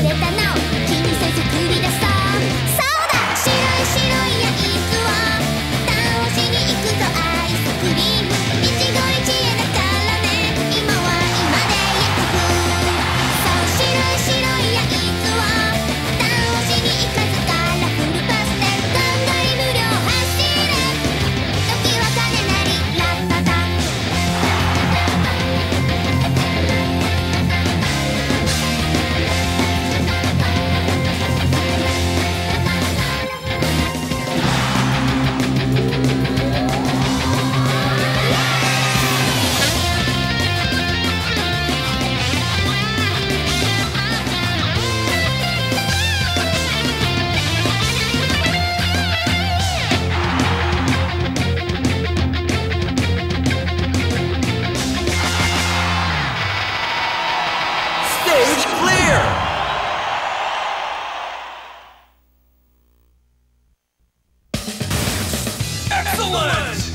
れたの気にせず繰り出そう。そうだ、白い白いやつを倒しに行くぞ。アイスクリーム一期一会だからね、今は今でやってく。そう、白い白いやつを倒しに行かずからフルパスでガンガリ無料走る。時は金なりラッタタ。 Stage clear! Excellent!